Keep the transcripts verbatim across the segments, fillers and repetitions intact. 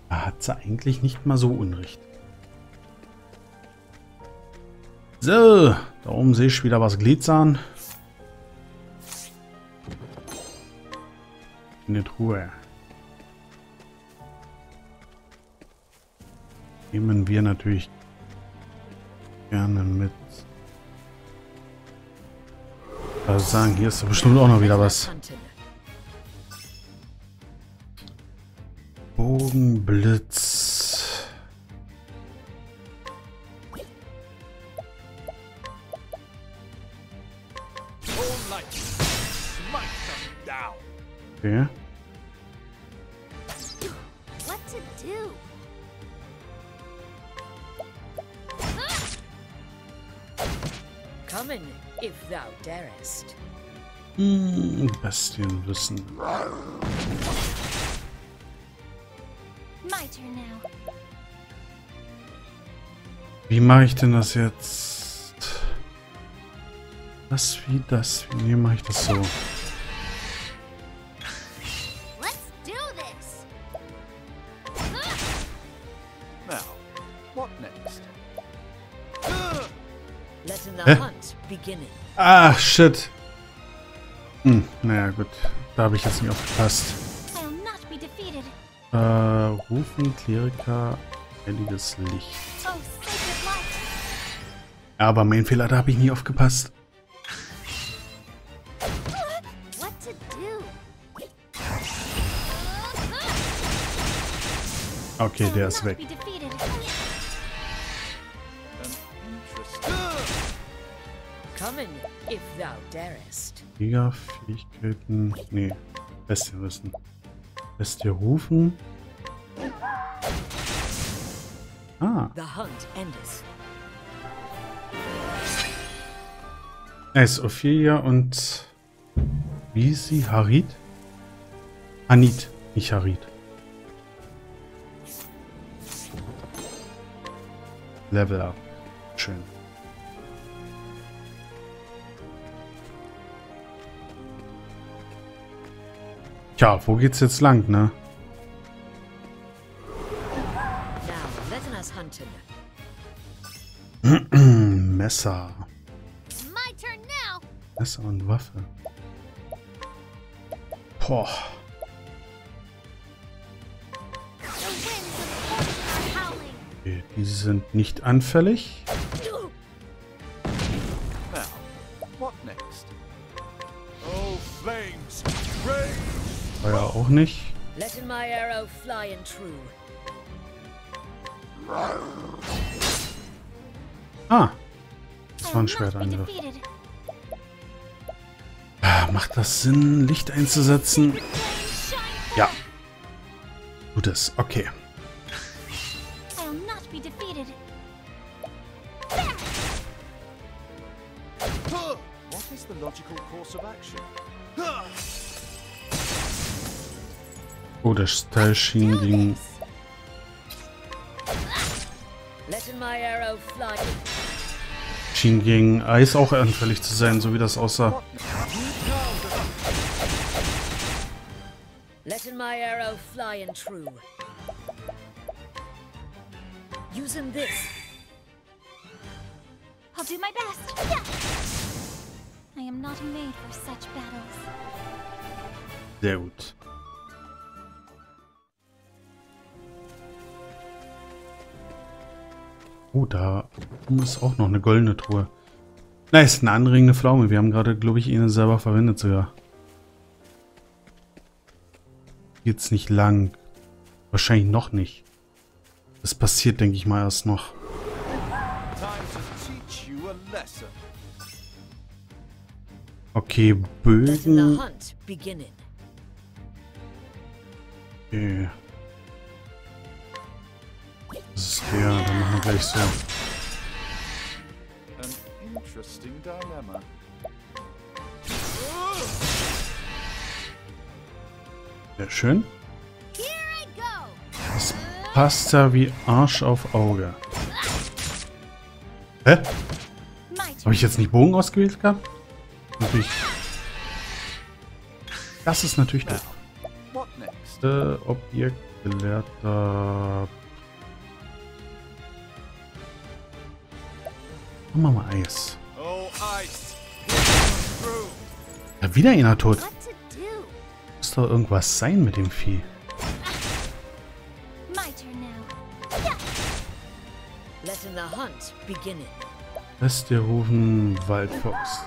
Da hat sie eigentlich nicht mal so Unrecht. So, da oben sehe ich wieder was glitzern. Eine Truhe. Nehmen wir natürlich gerne mit. Also sagen, hier ist bestimmt auch noch wieder was. Bogenblitz. Okay. What to do? Come in, if thou darest. Hm, Bestienwissen. My turn now. Wie mache ich denn das jetzt? Das wie das? Wie mache ich das so? Let's do this. Now, what next? Letting the Hä? hunt begin. Ah, shit. Hm, naja, gut. Da habe ich jetzt nicht aufgepasst. I'll not be defeated. Äh, rufen, Kleriker, heiliges Licht. Oh, sacred light. Aber mein Fehler, da habe ich nie aufgepasst. What to do? Okay, der I'll ist not weg. be defeated. Come in, if thou darest. Kriegerfähigkeiten. Nee, Bestienwissen. Bestie rufen. Ah, The hunt endeth. er ist Ophelia und wie ist sie? Harit? Hanit, nicht Harit. Level up. Schön. Tja, wo geht's jetzt lang, ne? Now letting us hunt in. Messer. My turn now. Messer und Waffe. Boah. The winds of fortune are howling. Okay, die sind nicht anfällig. Now, what next? Oh, flames! Rain! Feuer auch nicht. Letting my arrow fly and true. Ah. Das war ein I'll not be Schwertangriff. defeated. Ah, macht das Sinn, Licht einzusetzen? Shine Ja. Tut es. Okay. I'll not be defeated. Huh! What is the logical course of action? Huh! Oh, der Style schien gegen... Letting my arrow fly. schien gegen Eis auch anfällig zu sein, so wie das aussah. Letting my arrow fly and true. Using this. I'll do my best. Yeah. I am not made for such battles. Sehr gut. Oh, da ist auch noch eine goldene Truhe. Nice, eine anregende Pflaume. Wir haben gerade, glaube ich, ihn selber verwendet sogar. Geht's nicht lang. Wahrscheinlich noch nicht. Das passiert, denke ich mal, erst noch. Time to teach you a lesson. Okay, Letting the Bögen. hunt begin. Okay. Das ist der, dann machen wir gleich so. An interesting dilemma. Sehr schön. Here I go. Das passt ja wie Arsch auf Auge. Hä? My Habe turn. ich jetzt nicht Bogen ausgewählt gehabt? Natürlich. Das ist natürlich doof. What next? Äh, Objekt, Gelehrter. Machen wir mal Eis. Oh, ice! Through! Ja, wieder einer tot. What to do? Muss doch irgendwas sein mit dem Vieh. My turn now. Yeah. Letting the hunt begin. Lässt dir rufen, Waldfuchs.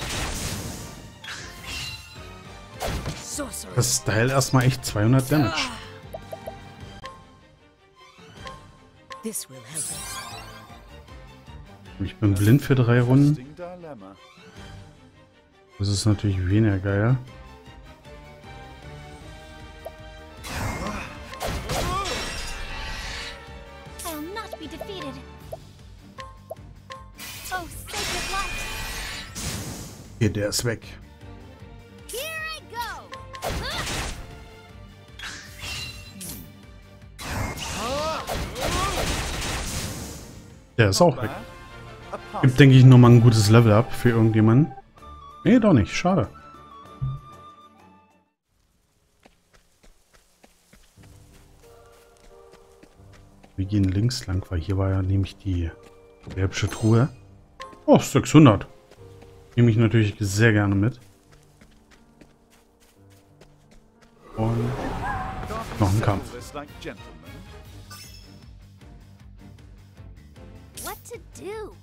Sorcery. Das Teil erstmal echt zweihundert Damage. This will help us. Ich bin blind für drei Runden. Interesting dilemma. Das ist natürlich weniger geil. I'll not be defeated. Oh, sacred light. Hier, der ist weg. Here I go. Ah! Der ist auch weg. A puff. Gibt, denke ich, nochmal ein gutes Level up für irgendjemanden. Nee, doch nicht. Schade. Wir gehen links lang, weil hier war ja nämlich die gelbsche Truhe. Oh, sechshundert. Nehme ich natürlich sehr gerne mit. Und noch ein Kampf. This like gentlemen. What to do?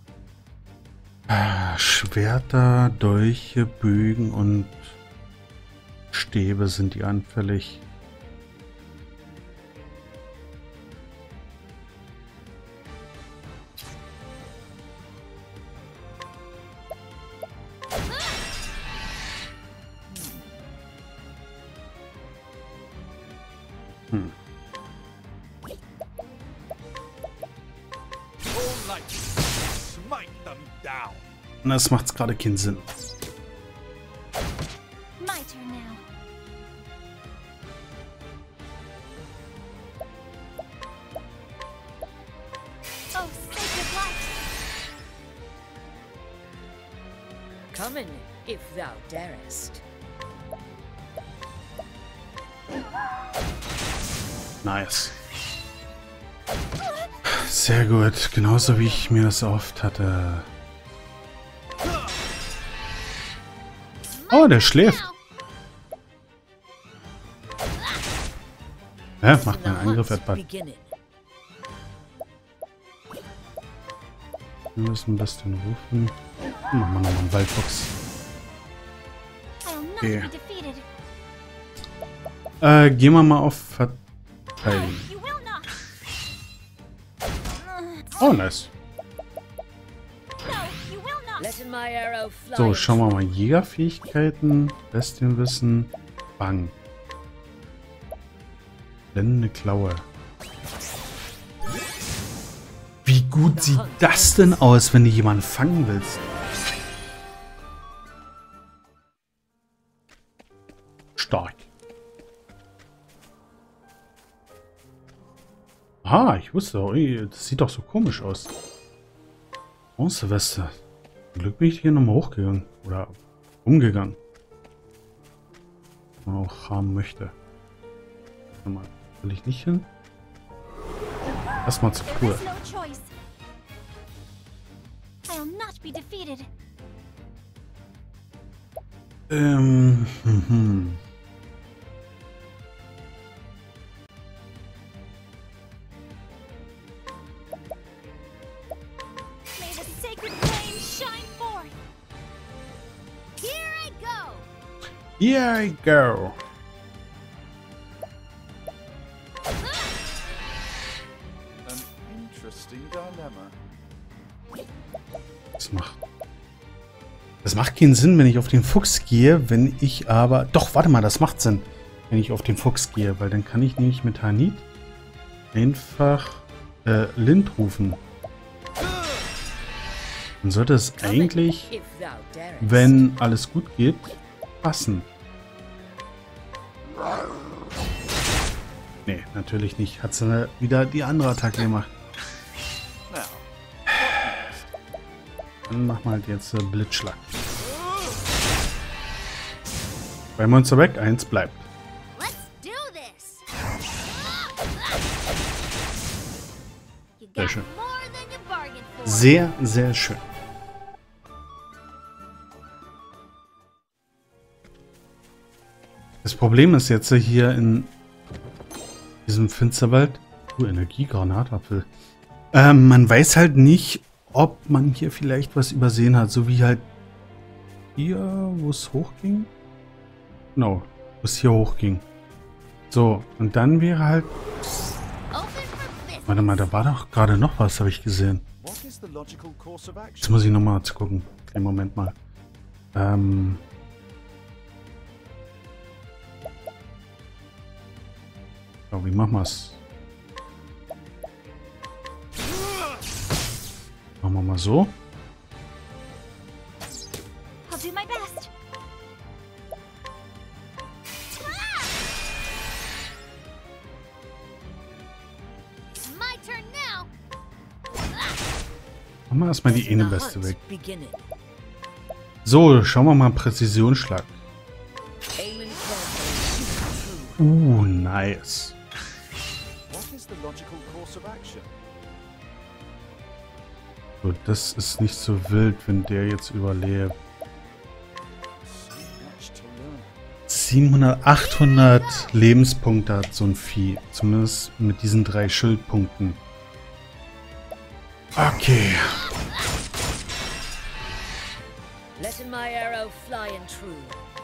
Schwerter, Dolche, Bögen und Stäbe sind die anfällig. Hm. All light. Smite them down. Und das macht's gerade keinen Sinn. My turn now. Oh, sacred light. Come in, if thou darest. Nice. Sehr gut. Genauso wie ich mir das oft hatte. Oh, der schläft. Ja, macht meinen Angriff etwa. Beginning. Wir müssen ein bisschen rufen. Machen wir nochmal einen Waldfuchs. I'll not Okay. be defeated. Äh, gehen wir mal auf Verteidigen. You will not. Oh, nice. No, you will not. Letting my arrow fly. So, schauen wir mal. Jägerfähigkeiten, Bestienwissen, Bang. Blendende Klaue. Wie gut sieht das denn aus, wenn du jemanden fangen willst? Stark. Ah, ich wusste, ui, das sieht doch so komisch aus. Bronzeweste. Zum Glück bin ich hier nochmal hochgegangen. Oder umgegangen. Wenn man auch haben möchte. Warte mal, will ich nicht hin? Erstmal zur There Kur. is no choice. I'll not be defeated. Ähm, hm, hm. May the sacred flame shine forth. Here I go. Here I go. An interesting dilemma. Das macht. Das macht keinen Sinn, wenn ich auf den Fuchs gehe, wenn ich aber. Doch, warte mal, das macht Sinn, wenn ich auf den Fuchs gehe, weil dann kann ich nämlich mit Hanit einfach äh, Lind rufen. Dann sollte es Come in, eigentlich, if thou darest. wenn alles gut geht, passen. Nee, natürlich nicht. Hat sie wieder die andere Attacke gemacht. Now, Dann machen wir halt jetzt äh, Blitzschlag. Zwei Monster weg, eins bleibt. Let's do this. You Sehr got schön. more than you bargained for. Sehr, sehr schön. Das Problem ist jetzt hier in diesem Finsterwald. Oh, Energiegranatapfel. Ähm, man weiß halt nicht, ob man hier vielleicht was übersehen hat. So wie halt hier, wo es hochging. Genau, wo es hier hochging. So, und dann wäre halt... Open for business. Warte mal, da war doch gerade noch was, habe ich gesehen. What is the logical course of Jetzt action? muss ich nochmal zu gucken. Einen Moment mal. Ähm... So, wie machen wir es? Machen wir mal so. I'll do my best. My turn now. Machen wir erstmal die Letting eine the Beste hunt weg. beginning. So, schauen wir mal Präzisionsschlag. Aiming carefully, shoot true. Uh, nice. What is the logical course of action? So, das ist nicht so wild, wenn der jetzt überlebt. So much to learn. siebenhundert, achthundert Lebenspunkte hat so ein Vieh. Zumindest mit diesen drei Schildpunkten. Okay. Letting my arrow fly and true.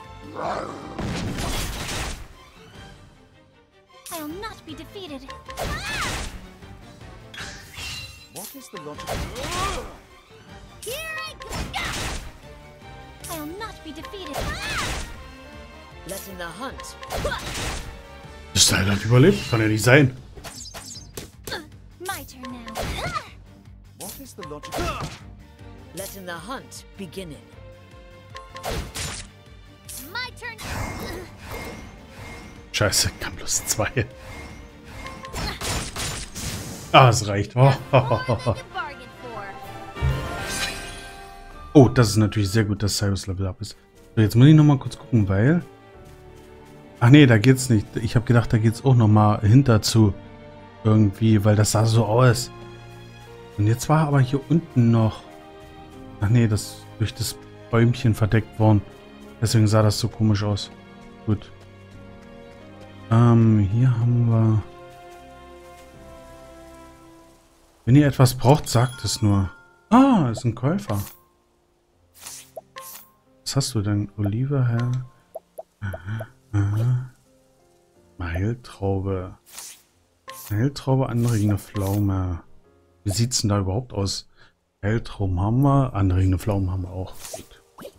I'll not be defeated. What is the logical... Here I go. I'll not be defeated. Letting the hunt. Das Teil hat überlebt. Kann ja nicht sein. My turn now. What is the logical... Letting the hunt beginning. My turn. Scheiße, kann bloß zwei. Ah, es reicht. Oh, oh, oh, oh. You bargained for. Oh, das ist natürlich sehr gut, dass Cyrus Level Up ist. So, jetzt muss ich nochmal kurz gucken, weil... Ach nee, da geht's nicht. Ich habe gedacht, da geht's auch nochmal hinter zu. Irgendwie, weil das sah so aus. Und jetzt war aber hier unten noch... Ach nee, das ist durch das Bäumchen verdeckt worden. Deswegen sah das so komisch aus. Gut. Ähm, hier haben wir... Wenn ihr etwas braucht, sagt es nur. Ah, ist ein Käufer. Was hast du denn? Olive, Herr? Aha, aha. Mailtraube. Mailtraube, anregende Pflaume. Wie sieht's denn da überhaupt aus? Mailtrauben haben wir, anregende Pflaumen haben wir auch. Gut.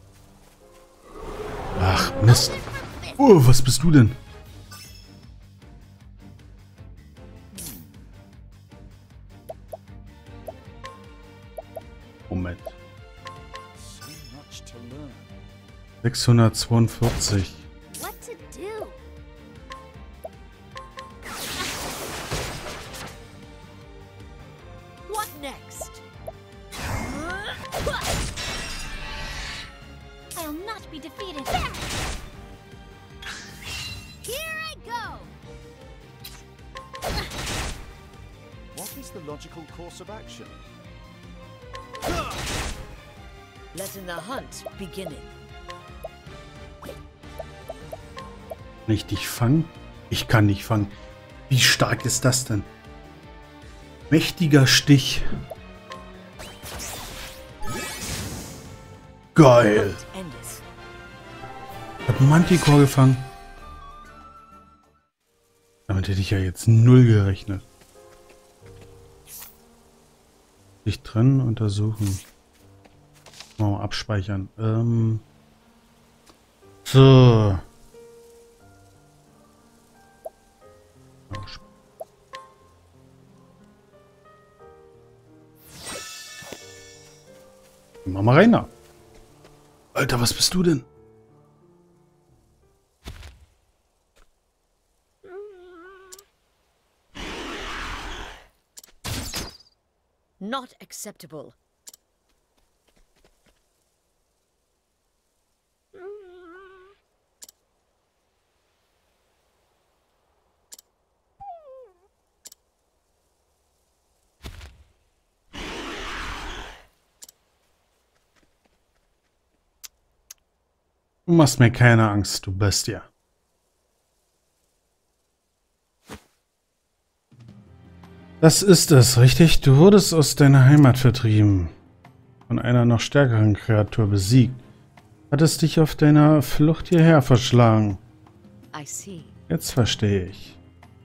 Ach, Mist. Oh, was bist du denn? Moment. So much to learn. sechshundertzweiundvierzig. What to do? What next? I'll not be defeated. Here I go. What is the logical course of action? Letting the hunt beginning. Kann ich dich fangen? Ich kann dich fangen. Wie stark ist das denn? Mächtiger Stich. Geil. Hunt endeth. Ich hab einen Manticore gefangen. Damit hätte ich ja jetzt null gerechnet. Sich trennen, untersuchen. Mal abspeichern. Ähm. So. Machen wir rein da. Alter, was bist du denn? Not acceptable. Du machst mir keine Angst, du Bestie. Das ist es, richtig? Du wurdest aus deiner Heimat vertrieben. Von einer noch stärkeren Kreatur besiegt. Hattest dich auf deiner Flucht hierher verschlagen. I see. Jetzt verstehe ich.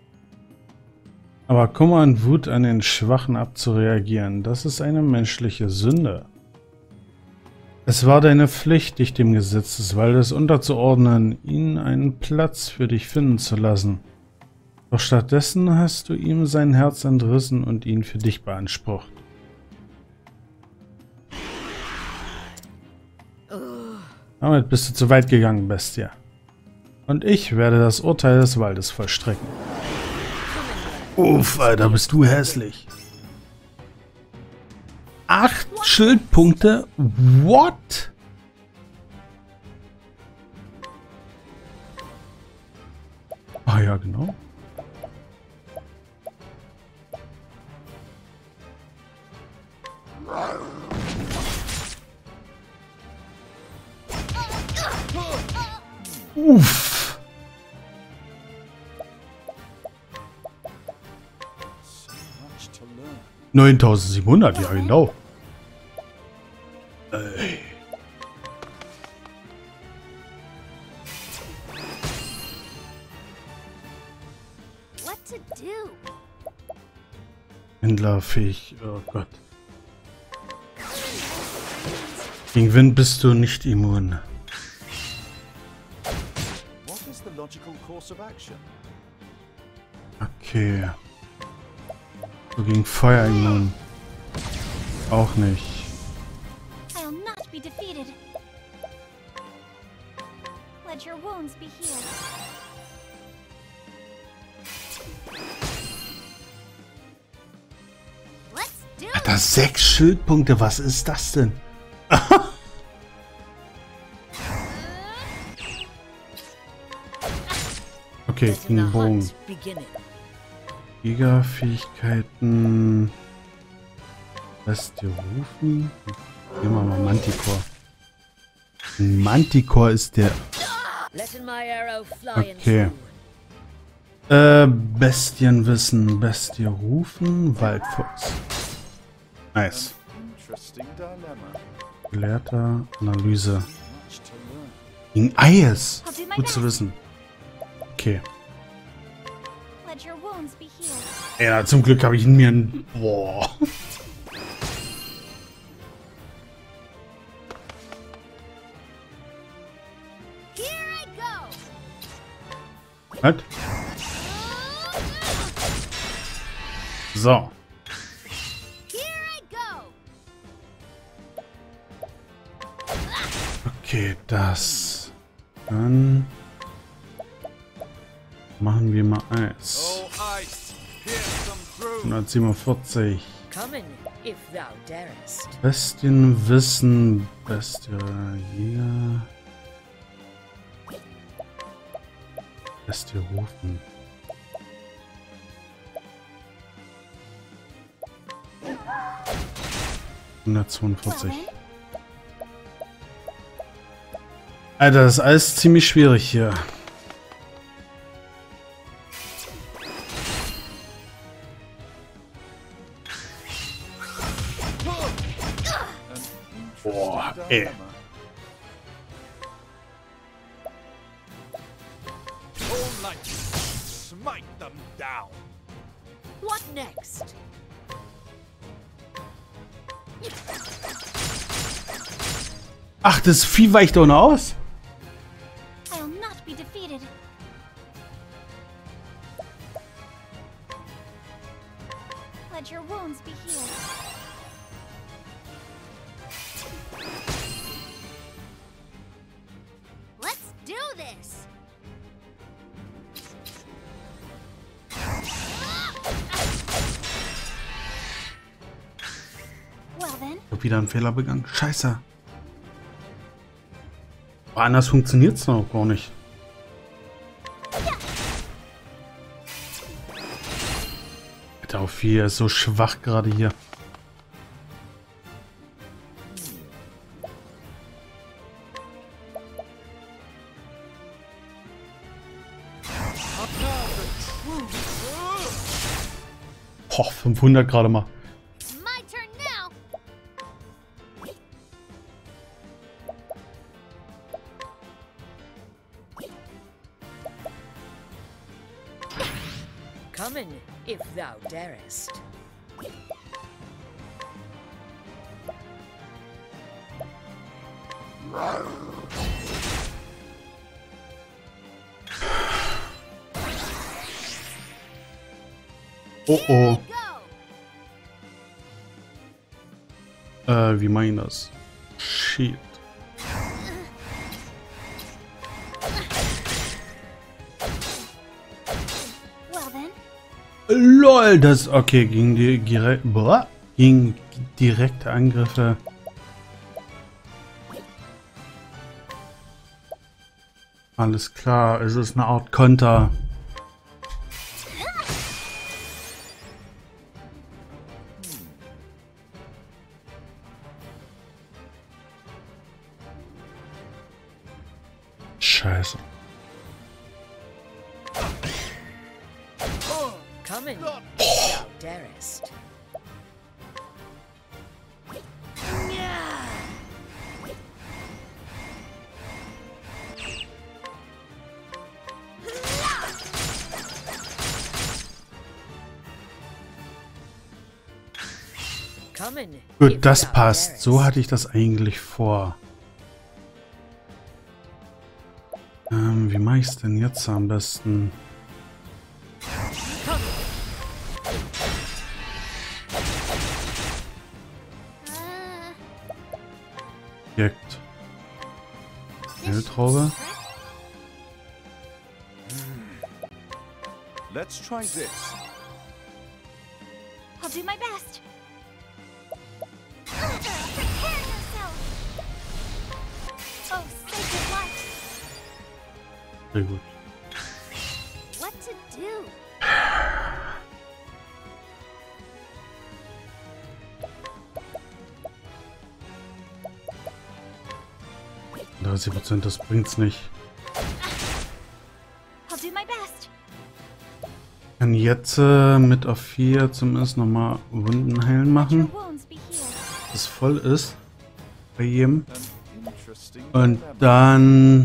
Aber Kummer und Wut an den Schwachen abzureagieren, das ist eine menschliche Sünde. Es war deine Pflicht, dich dem Gesetz des Waldes unterzuordnen, ihn einen Platz für dich finden zu lassen. Doch stattdessen hast du ihm sein Herz entrissen und ihn für dich beansprucht. Damit bist du zu weit gegangen, Bestie. Und ich werde das Urteil des Waldes vollstrecken. Uff, Alter, bist du hässlich. Acht Schildpunkte? What? Ah ja, genau. Uff. So much to learn. neuntausendsiebenhundert, ja genau. Ey. What to do? Händlerfähig, oh Gott. Gegen Wind bist du nicht immun. What is the logical course of action? Okay. Du gegen Feuer immun. Auch nicht. I'll not be defeated. Let your wounds be healed. Let's do it. Alter, sechs Schildpunkte, was ist das denn? Okay, Let the gegen Bogen. hunt begin. Giga-Fähigkeiten. Bestie rufen. Nehmen wir mal Manticore. Manticore ist der. Letting my arrow fly Okay. and Äh, Bestienwissen. Bestie rufen. Waldfuchs. Nice. Interesting dilemma. Gelehrter Analyse. Much to learn. Gegen Eis. I'll do my Gut zu best. wissen. Okay. Let your wounds be healed. Ja, zum Glück habe ich mir ein. Boah. Here I go. Halt. So. Here I go. Okay, das. Dann machen wir mal Eis. Oh, ice, pierce them through. hundertsiebenundvierzig. coming if thou darest. Bestienwissen. Bestie Jäger. Bestie rufen. hundertzweiundvierzig. Alter, das ist alles ziemlich schwierig hier. Boah, ey. Dilemma. All light, smite them down. What next? Ach, das Vieh weicht doch noch aus? I'll not be defeated. Let your wounds be healed. Let's do this. Well then, Ich hab wieder einen Fehler begangen. Scheiße. Aber anders funktioniert es noch gar nicht. Alter, auf vier ist so schwach gerade hier. Boah, fünfhundert gerade mal. My turn now. Come in, if thou darest. Oh oh. Go. Äh, wie mein das? Shit. Well then. LOL, das okay, gegen die direkt, boah, gegen direkte Angriffe. Alles klar, es ist eine Art Konter. Scheiße. Come in, if thou darest. Come in, if Gut, das thou passt. darest. So hatte ich das eigentlich vor. Ähm, wie mache ich es denn jetzt am besten? Uh, Objekt. this Fehltraube. Let's try this. I'll do my best. Prepare yourself. Oh, sacred light. Sehr gut. What to do? dreißig Prozent, das bringt's nicht. I'll do my best. Ich kann jetzt äh, mit auf vier zumindest nochmal Wunden heilen Your machen, wounds be healed. dass es voll ist bei jedem. An interesting Und dilemma. dann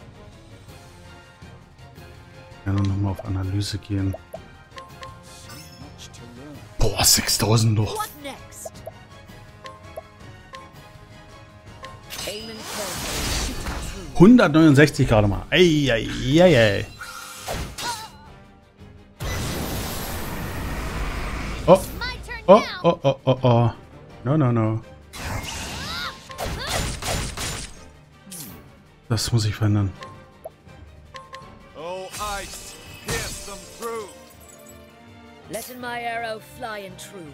gerne nochmal auf Analyse gehen. So much to learn. Boah, sechstausend doch. What next? Aim and close. Shoot through. hundertneunundsechzig gerade mal. Eieiei. Oh, My turn oh, now. oh, oh, oh, oh. No, no, no. Das muss ich verändern. Oh, ice, pierce them through. Letting my arrow fly and true.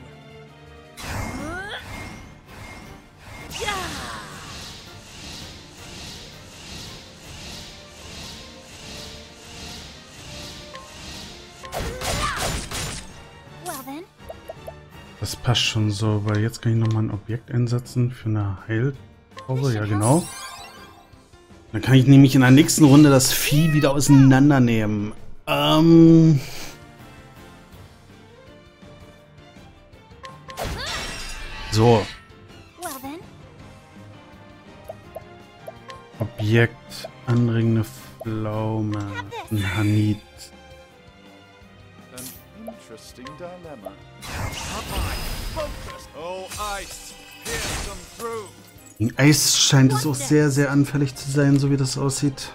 Well then. Das passt schon so, weil jetzt kann ich nochmal ein Objekt einsetzen für eine Heiltraube. Ja, genau. Dann kann ich nämlich in der nächsten Runde das Vieh wieder auseinandernehmen. Ähm... So, Well then. Objekt, anregende Pflaume, ein Hanit. An interesting dilemma. Focus. Oh, ice, pierce them through. Gegen Eis scheint es auch sehr, sehr anfällig zu sein, so wie das aussieht.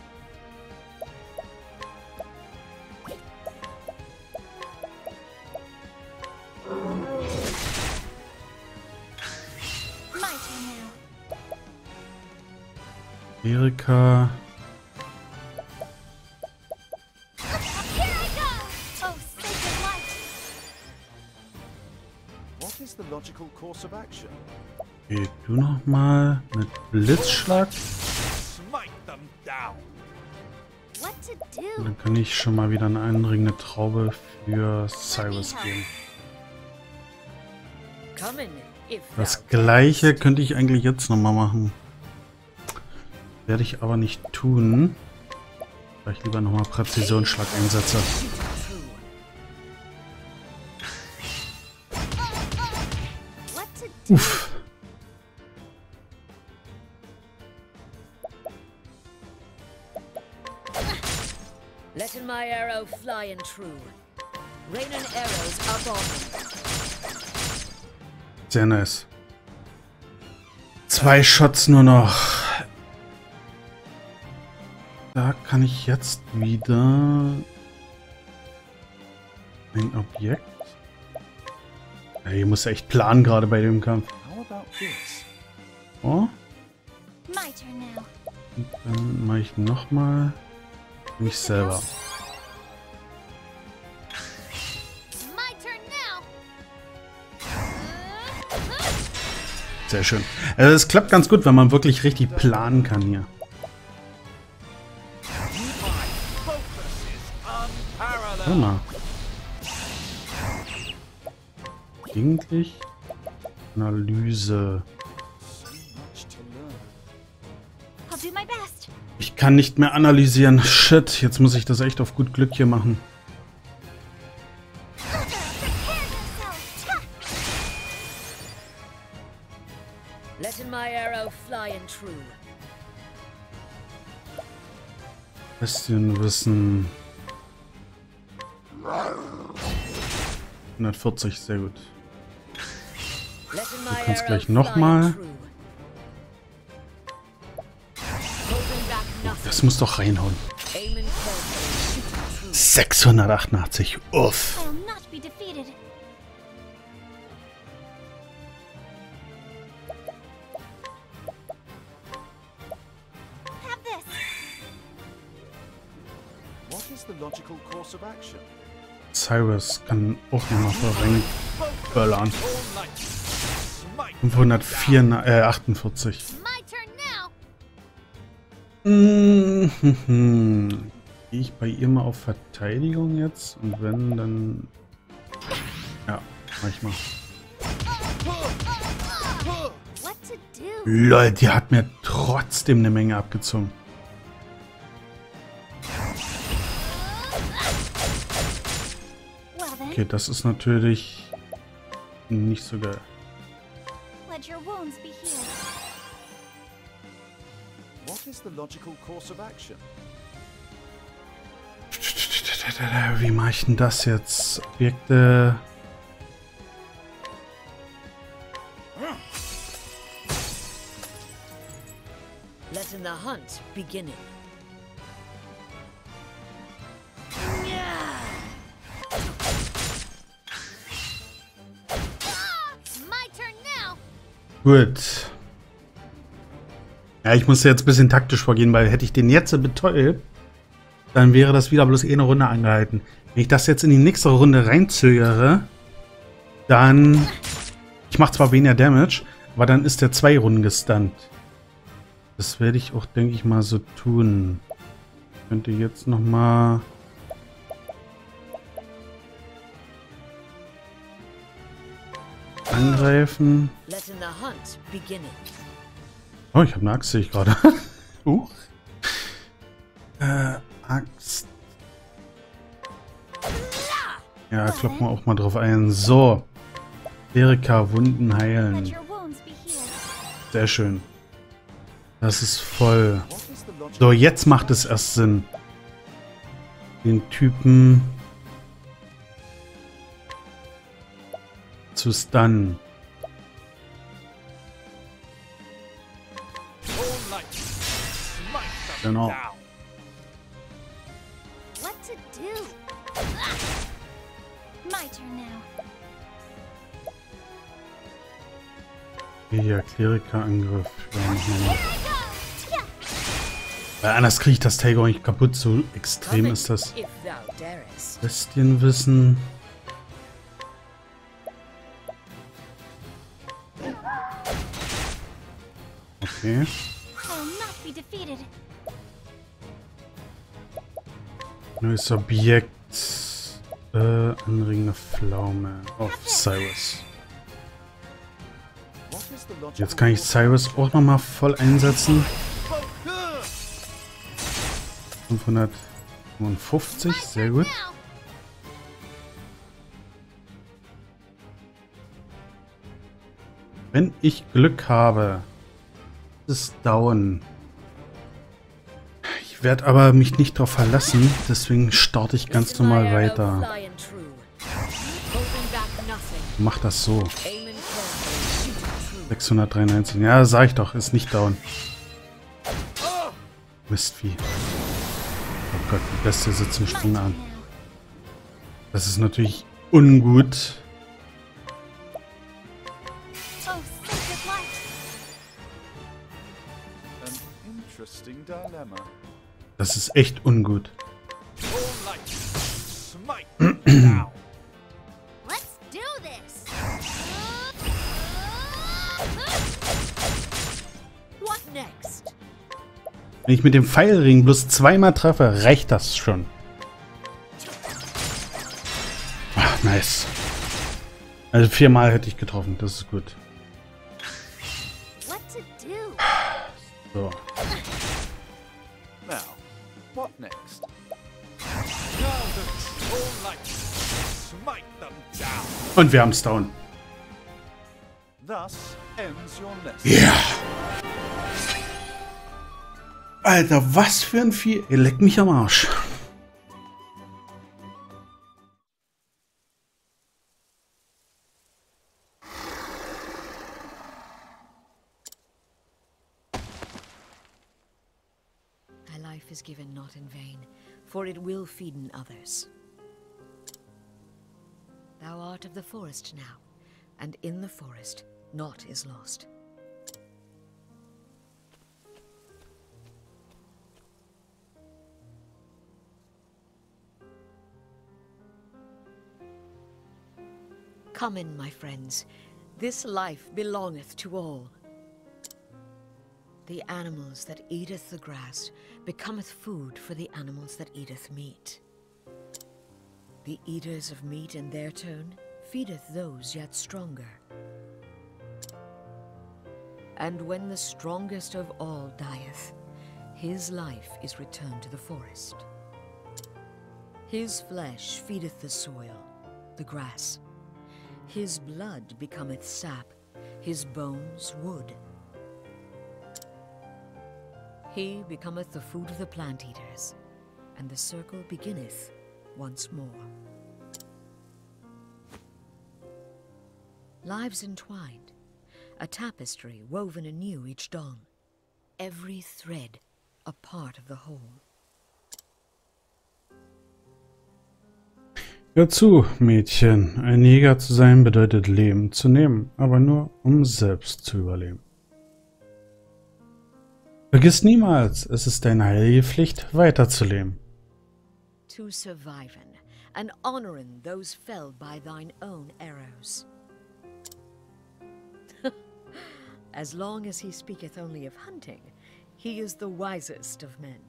My turn now. Erika. Here I go. Oh, sacred light. What is the logical course of action? Okay, du nochmal mit Blitzschlag. Smite them down. What to Und do? dann kann ich schon mal wieder eine einringende Traube für Cyrus geben. Come in, if Das thou gleiche darest. könnte ich eigentlich jetzt nochmal machen. Werde ich aber nicht tun, weil ich lieber nochmal Präzisionsschlag einsetze. Shoot through. Uff. Letting my arrow fly and true. Raining arrows up on me. Sehr nice. Zwei Shots nur noch. Da kann ich jetzt wieder ein Objekt. Ja, hier muss echt planen gerade bei dem Kampf. How about this? Oh. My turn now. Und dann mache ich nochmal mich selber. My turn now. Sehr schön. Also es klappt ganz gut, wenn man wirklich richtig planen kann hier. Warte mal. Eigentlich Analyse. Much to learn. I'll do my best. Ich kann nicht mehr analysieren. Shit, jetzt muss ich das echt auf gut Glück hier machen. Prepare yourself. Ha! Letting my arrow fly and true. Bestienwissen. hundertvierzig, sehr gut. Letting Du my kannst arrow gleich fly nochmal. and true. Holding back nothing. Das muss doch reinhauen. Aiming carefully, shooting true. sechshundertachtundachtzig. Uff. I'll not be defeated. Have this. What is the logical course of action? Cyrus kann auch nochmal vorböllern. All night. Smite. fünfhundertachtundvierzig. My turn now. Mhm. Gehe ich bei ihr mal auf Verteidigung jetzt? Und wenn, dann... Ja, manchmal. What to do? Lol, die hat mir trotzdem eine Menge abgezogen. Well then, Okay, das ist natürlich nicht so geil. let your wounds be healed. What is the logical course of action? Wie mache ich denn das jetzt? Objekte... Letting the hunt beginning. My turn now. Gut. Ja, ich muss jetzt ein bisschen taktisch vorgehen, weil hätte ich den jetzt betäubt, dann wäre das wieder bloß eh eine Runde angehalten. Wenn ich das jetzt in die nächste Runde reinzögere, dann... Ich mache zwar weniger Damage, aber dann ist der zwei Runden gestunt. Das werde ich auch, denke ich mal, so tun. Ich könnte jetzt nochmal... angreifen. Letting the hunt beginning. Oh, ich habe eine Axt, sehe ich gerade. uh. Äh, Axt. Ja, kloppen wir auch mal drauf ein. So. Erika, Wunden Let heilen. your wounds be healed. Sehr schön. Das ist voll. What is the logical So, jetzt macht es erst Sinn. Den Typen zu stunnen. all night. Smite them Genau. down. What to do? My turn now. Hier, Klerikerangriff. Ja, machen wir mal. Here I go. Yeah. Weil anders kriege ich das Tage auch nicht kaputt. So extrem Coming, ist das. if thou darest. Bestienwissen. Okay. I'll not be defeated. Neues Objekt. Äh, anregende Pflaume. Auf Cyrus. What is the logical Jetzt kann ich course- Cyrus auch nochmal voll einsetzen. fünfhundertfünfundfünfzig, sehr gut. Now. Wenn ich Glück habe, ist down. Ich werde aber mich nicht darauf verlassen, deswegen starte ich ganz normal weiter. Mach das so. sechshundertdreiundneunzig. Ja, sag ich doch, ist nicht down. Mistvieh. Oh Gott, die Bestie sitzt im Sprung an. Das ist natürlich ungut. Das ist echt ungut. Wenn ich mit dem Pfeilring bloß zweimal treffe, reicht das schon. Ach, nice. Also viermal hätte ich getroffen, das ist gut. So. Und wir haben es down. Ja. Yeah. Alter, was für ein Vieh. Ihr leckt mich am Arsch. Thy life is given not in vain, for it will feeden others. Thou art of the forest now, and in the forest naught is lost. Come in, my friends. This life belongeth to all. The animals that eateth the grass becometh food for the animals that eateth meat. The eaters of meat in their turn feedeth those yet stronger. And when the strongest of all dieth, his life is returned to the forest. His flesh feedeth the soil, the grass. His blood becometh sap, his bones wood. He becometh the food of the plant eaters, and the circle beginneth once more. Lives entwined, a tapestry woven anew each dawn, every thread a part of the whole. Hör zu, Mädchen. Ein Jäger zu sein bedeutet Leben zu nehmen, aber nur um selbst zu überleben. Vergiss niemals, es ist deine heilige Pflicht, weiterzuleben. To surviven and honoring those felled by thine own arrows. As long as he speaketh only of hunting, he is the wisest of men.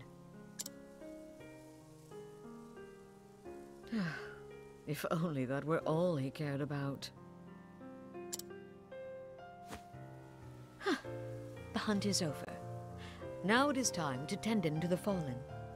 If only that were all he cared about. Huh. The hunt is over. Now it is time to tend in to the fallen.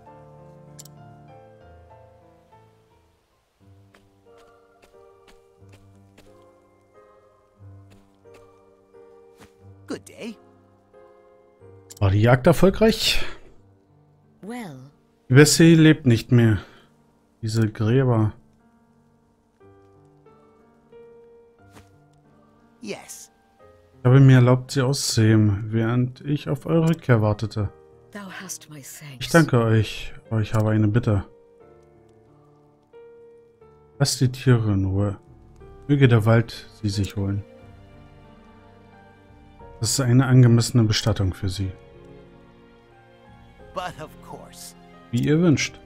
Good day. War die Jagd erfolgreich? Well. Die Bessie lebt nicht mehr. Diese Gräber. Yes. Ich habe mir erlaubt, sie auszusehen, während ich auf eure Rückkehr wartete. Thou hast my thanks. Ich danke euch, aber ich habe eine Bitte. Lasst die Tiere in Ruhe. Möge der Wald sie sich holen. Das ist eine angemessene Bestattung für sie. But of course. Wie ihr wünscht.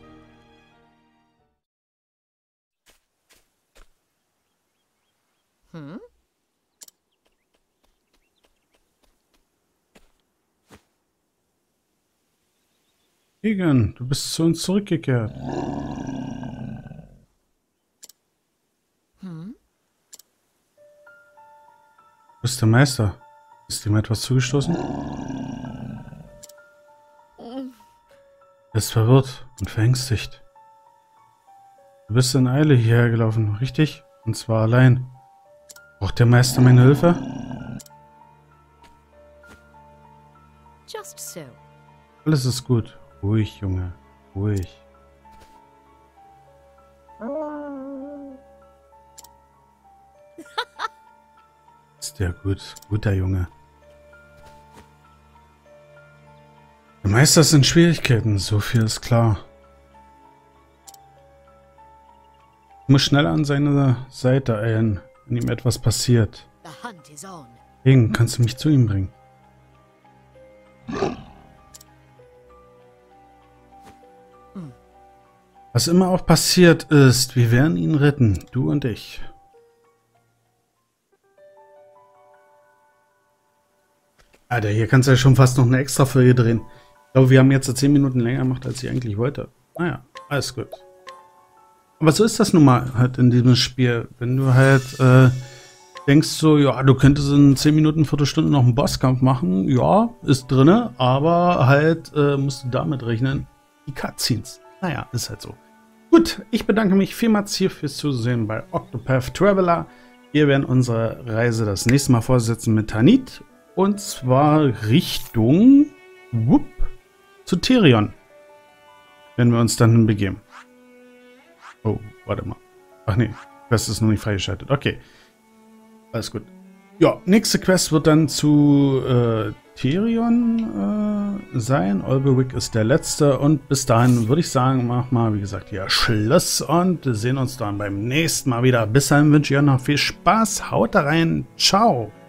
Hm? Egan, du bist zu uns zurückgekehrt. Hm? Du bist der Meister. Ist ihm etwas zugestoßen? Er ist verwirrt und verängstigt. Du bist in Eile hierher gelaufen, richtig? Und zwar allein. Braucht der Meister meine Hilfe? Just so. Alles ist gut. Ruhig, Junge. Ruhig. Ist ja gut. Guter Junge. Der Meister ist in Schwierigkeiten. So viel ist klar. Ich muss schnell an seine Seite eilen, wenn ihm etwas passiert. The hunt is on. Ding, kannst du mich zu ihm bringen? Was immer auch passiert ist, wir werden ihn retten. Du und ich. Alter, hier kannst du ja schon fast noch eine extra Folge drehen. Ich glaube, wir haben jetzt zehn Minuten länger gemacht, als ich eigentlich wollte. Naja, alles gut. Aber so ist das nun mal halt in diesem Spiel. Wenn du halt äh, denkst so, ja, du könntest in zehn Minuten, Viertelstunde noch einen Bosskampf machen. Ja, ist drinne, aber halt äh, musst du damit rechnen, die Cutscenes. Naja, ist halt so. Gut, ich bedanke mich vielmals hier fürs Zusehen bei Octopath Traveler. Wir werden unsere Reise das nächste Mal fortsetzen mit Tanith. Und zwar Richtung whoop, zu Therion. Wenn wir uns dann begeben. Oh, warte mal. Ach nee, Quest ist noch nicht freigeschaltet. Okay. Alles gut. Ja, nächste Quest wird dann zu äh, Therion äh, sein. Olberwick ist der letzte. Und bis dahin würde ich sagen, mach mal, wie gesagt, hier Schluss. Und wir sehen uns dann beim nächsten Mal wieder. Bis dahin wünsche ich euch noch viel Spaß. Haut da rein. Ciao.